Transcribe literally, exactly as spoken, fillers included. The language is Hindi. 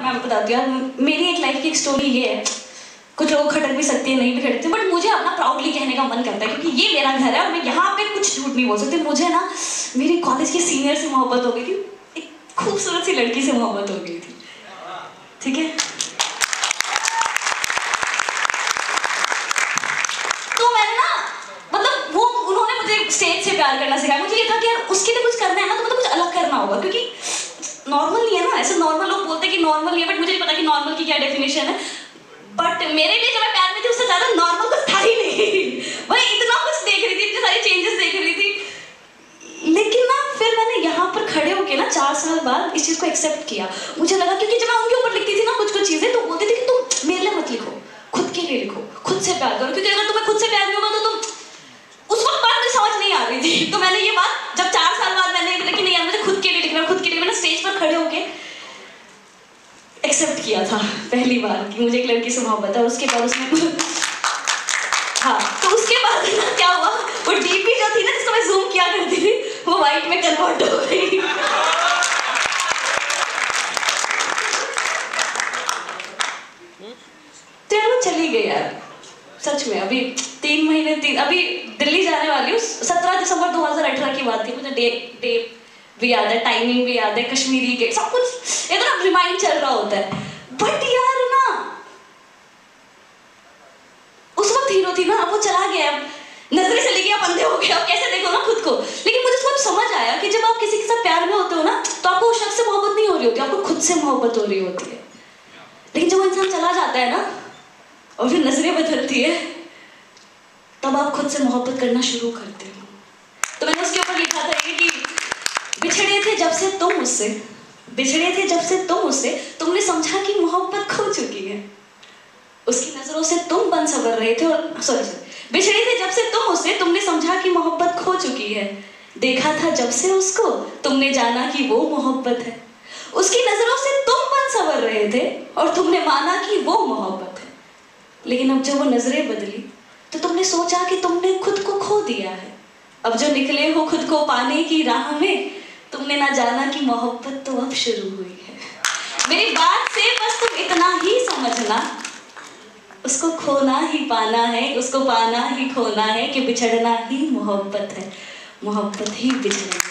मैं बताती हूँ यार, मेरी एक लाइफ की एक स्टोरी ये है, कुछ लोग खटक भी सकती है, नहीं भी खटकती, बट मुझे अपना प्राउडली कहने का मन करता है क्योंकि ये मेरा घर है और मैं यहाँ पे कुछ झूठ नहीं बोल सकती। मुझे ना मेरी कॉलेज के सीनियर से मोहब्बत हो गई थी, एक खूबसूरत सी लड़की से मोहब्बत हो गई थी, ठीक है। तो मैंने ना मतलब वो उन्होंने मुझे स्टेज से प्यार करना सिखाया। मुझे ये था कि यार उसके लिए कुछ करना है ना तो मतलब कुछ अलग करना होगा, क्योंकि नॉर्मल नहीं है ना। ऐसे नॉर्मल लोग बोलते हैं कि नॉर्मल नहीं है, बट मुझे नहीं पता कि नॉर्मल की क्या डेफिनेशन है। बट मेरे लिए जब मैं प्यार में थी उससे ज्यादा नॉर्मल कुछ था ही नहीं। वही इतना कुछ देख रही थी, इतनी सारी चेंजेस देख रही थी। लेकिन ना फिर मैंने यहाँ पर खड़े होके ना चार साल बाद इस चीज को एक्सेप्ट किया। मुझे लगा क्योंकि जब मैं उनके ऊपर लिखती थी ना कुछ कुछ चीजें, तो बोलती थी कि तुम मेरे लिए मत लिखो, खुद के लिए लिखो, खुद से प्यार करो, क्योंकि अगर तुम्हें खुद से प्यार नहीं होगा तो तुम उस वक्त बात मुझे समझ नहीं आ रही थी। तो मैंने ये बात जब चार साल बाद मैंने लेकिन नहीं यार मुझे खुद के लिए लिखना, खुद के लिए मैंने स्टेज पर खड़े होके एक्सेप्ट किया था पहली बार कि मुझे एक लड़की से मोहब्बत है। और उसके बाद उसमें हाँ तो उसके बाद ना क्या हुआ, वो डीपी जो थी ना जिसको मैं जूम किया करती थी वो वाइट में कन्वर्ट हो गई। तो यार वो चली गई यार सच में। अभी तीन महीने तीन अभी दिल्ली जाने वाली हूँ। सत्रह दिसंबर दो हजार अठारह की बात थी। मुझे डेट डेट भी याद है, टाइमिंग भी याद है, कश्मीरी के सब कुछ एकदम रिमाइंड चल रहा होता है। बट यार ना उस वक्त हीरो थी ना, अब वो चला गया, नजरें चली गई, आप अंधे हो गए, अब कैसे देखो ना खुद को। लेकिन मुझे सब समझ आया कि जब आप किसी के साथ प्यार में होते हो ना तो आपको उस शख्स से मोहब्बत नहीं हो रही होती, आपको खुद से मोहब्बत हो रही होती है। लेकिन जब वो इंसान चला जाता है ना और फिर नजरें बदलती है तब आप खुद से मोहब्बत करना शुरू करते हो। तो मैंने उसके ऊपर लिखा था ये कि बिछड़े थे जब से तुम मुझसे, बिछड़े थे जब से तुम मुझसे, तुमने समझा कि मोहब्बत खो चुकी है। उसकी नजरों से तुम बन सवर रहे थे और सॉरी सॉरी बिछड़े थे जब से तुम मुझसे, तुमने समझा कि मोहब्बत खो चुकी है। देखा था जब से उसको, तुमने जाना कि वो मोहब्बत है। उसकी नजरों से तुम बन सवर रहे थे और तुमने माना कि वो मोहब्बत है। लेकिन अब जब वो नजरें बदली तो तुमने सोचा कि तुमने खुद को खो दिया है। अब जो निकले हो खुद को पाने की राह में, तुमने ना जाना कि मोहब्बत तो अब शुरू हुई है। मेरी बात से बस तुम इतना ही समझना, उसको खोना ही पाना है, उसको पाना ही खोना है, कि बिछड़ना ही मोहब्बत है, मोहब्बत ही बिछड़ना।